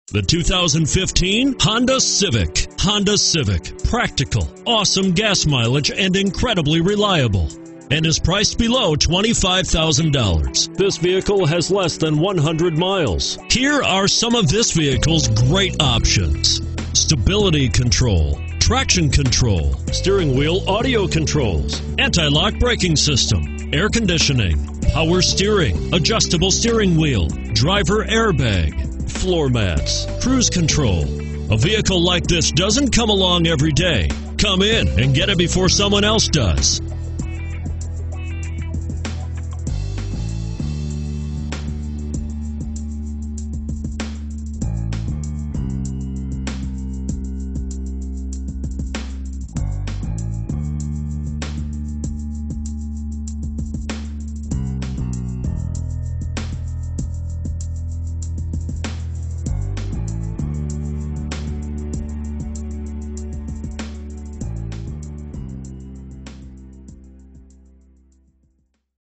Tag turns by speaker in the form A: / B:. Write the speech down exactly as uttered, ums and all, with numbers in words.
A: The two thousand fifteen Honda Civic. Honda Civic. Practical, awesome gas mileage, and incredibly reliable. And is priced below twenty-five thousand dollars. This vehicle has less than one hundred miles. Here are some of this vehicle's great options: stability control, traction control, steering wheel audio controls, anti-lock braking system, air conditioning, power steering, adjustable steering wheel, driver airbag, floor mats, cruise control. A vehicle like this doesn't come along every day. Come in and get it before someone else does.